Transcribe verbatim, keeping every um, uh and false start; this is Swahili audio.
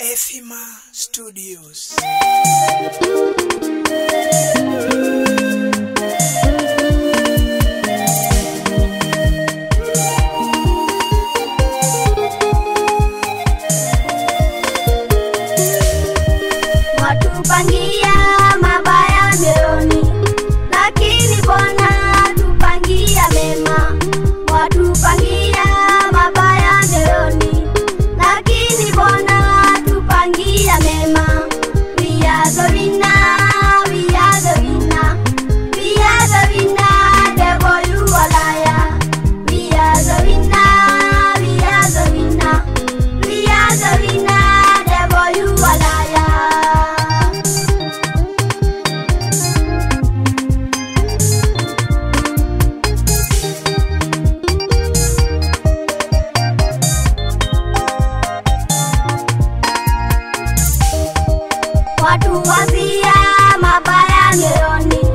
Efima Studios. Watupangia mabaya moyoni, lakini Bwana tupangia mema. Watupangia mabaya moyoni, lakini Bwana tupangia mema. We are the winner, we are the winner, we are the winner, devil you a liar. We are the winner, we are the winner, we are the winner, devil you a liar. Watu wazia mabaya moyoni,